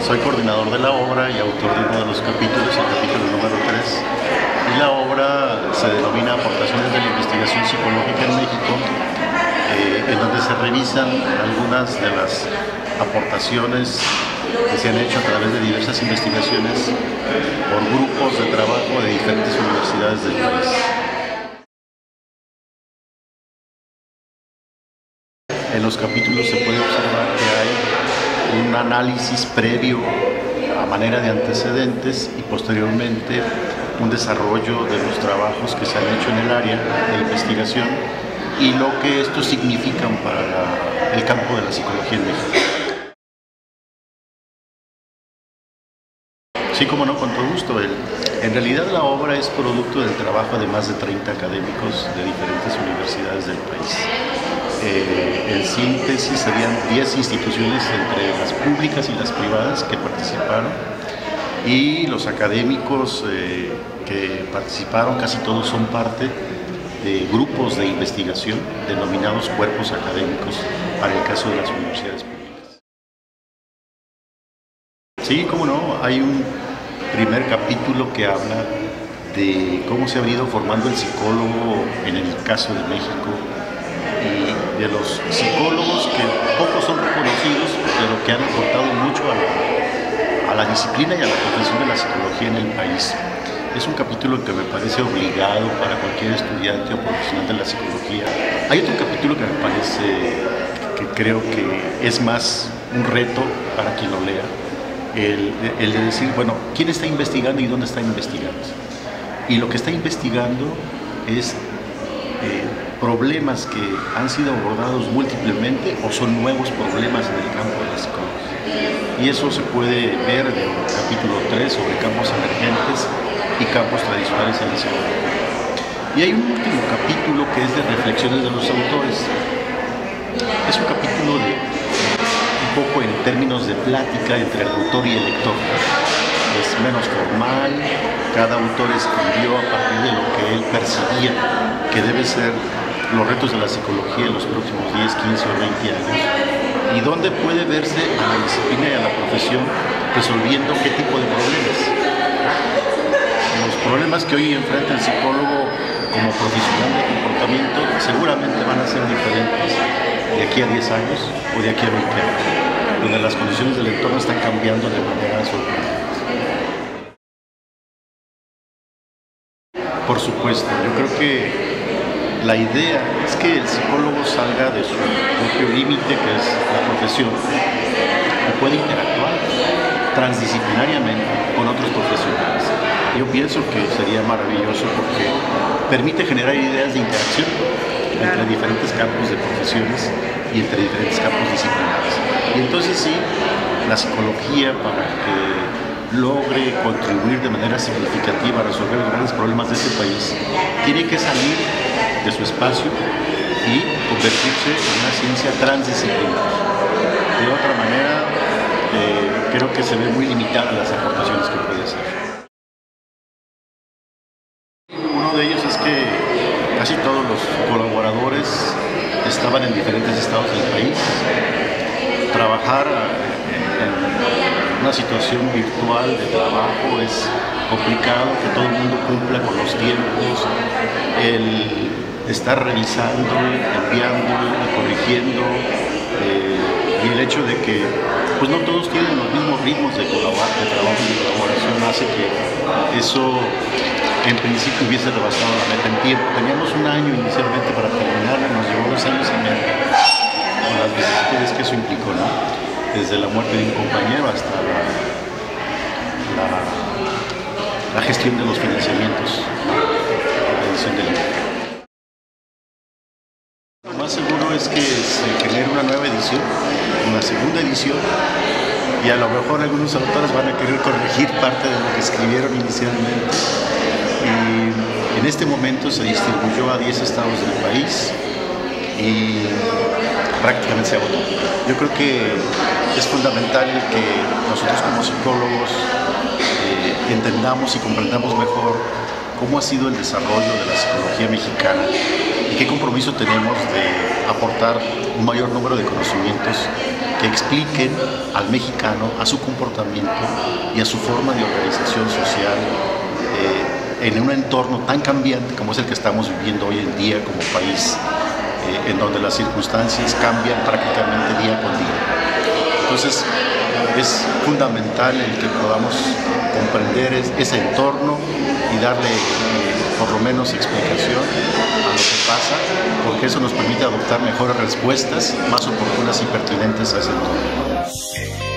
Soy coordinador de la obra y autor de uno de los capítulos, el capítulo número 3. Y la obra se denomina Aportaciones de la Investigación Psicológica en México, en donde se revisan algunas de las aportaciones que se han hecho a través de diversas investigaciones por grupos de trabajo de diferentes universidades del país. En los capítulos se puede observar que hay un análisis previo a manera de antecedentes y posteriormente un desarrollo de los trabajos que se han hecho en el área de investigación y lo que estos significan para el campo de la psicología en México. Sí, como no, con todo gusto. En realidad la obra es producto del trabajo de más de 30 académicos de diferentes universidades del país. En síntesis serían 10 instituciones entre las públicas y las privadas que participaron, y los académicos que participaron casi todos son parte de grupos de investigación denominados cuerpos académicos para el caso de las universidades públicas. Sí, cómo no, hay un primer capítulo que habla de cómo se ha venido formando el psicólogo en el caso de México y de los psicólogos que pocos son reconocidos, pero que han aportado mucho a la disciplina y a la profesión de la psicología en el país. Es un capítulo que me parece obligado para cualquier estudiante o profesional de la psicología. Hay otro capítulo que me parece que creo que es más un reto para quien lo lea, el de decir, bueno, ¿quién está investigando y dónde está investigando? Y lo que está investigando es problemas que han sido abordados múltiplemente o son nuevos problemas en el campo de la psicología. Y eso se puede ver en el capítulo 3 sobre campos emergentes y campos tradicionales en la psicología. Y hay un último capítulo que es de reflexiones de los autores. Es un capítulo de un poco en términos de plática entre el autor y el lector. Es menos formal, cada autor escribió a partir de lo que él percibía que debe ser los retos de la psicología en los próximos 10, 15 o 20 años, y dónde puede verse a la disciplina y a la profesión resolviendo qué tipo de problemas. Los problemas que hoy enfrenta el psicólogo como profesional de comportamiento seguramente van a ser diferentes de aquí a 10 años o de aquí a 20 años, donde las condiciones del entorno están cambiando de manera sorprendente. Por supuesto, yo creo que la idea es que el psicólogo salga de su propio límite, que es la profesión, y puede interactuar transdisciplinariamente con otros profesionales. Yo pienso que sería maravilloso porque permite generar ideas de interacción entre diferentes campos de profesiones y entre diferentes campos disciplinares. Y entonces sí, la psicología, para que logre contribuir de manera significativa a resolver los grandes problemas de este país, tiene que salir de su espacio y convertirse en una ciencia transdisciplinar. De otra manera, creo que se ve muy limitada las aportaciones que puede hacer. Uno de ellos es que casi todos los colaboradores estaban en diferentes estados del país. Trabajar en una situación virtual de trabajo es complicado, que todo el mundo cumpla con los tiempos, el estar revisando, enviando y corrigiendo, y el hecho de que pues no todos tienen los mismos ritmos de trabajo y de colaboración hace que eso en principio hubiese rebasado la meta en tiempo. Teníamos un año inicialmente para terminarla, nos llevó 2 años y medio, con las vicisitudes que eso implicó, ¿no? Desde la muerte de un compañero hasta la gestión de los financiamientos, la edición del libro. Lo más seguro es que se genere una nueva edición, una segunda edición, y a lo mejor algunos autores van a querer corregir parte de lo que escribieron inicialmente. Y en este momento se distribuyó a 10 estados del país y prácticamente se agotó. Yo creo que es fundamental que nosotros como psicólogos entendamos y comprendamos mejor cómo ha sido el desarrollo de la psicología mexicana y qué compromiso tenemos de aportar un mayor número de conocimientos que expliquen al mexicano, a su comportamiento y a su forma de organización social en un entorno tan cambiante como es el que estamos viviendo hoy en día como país, en donde las circunstancias cambian prácticamente día con día. Entonces, es fundamental el que podamos comprender ese entorno y darle por lo menos explicación a lo que pasa, porque eso nos permite adoptar mejores respuestas, más oportunas y pertinentes a ese entorno.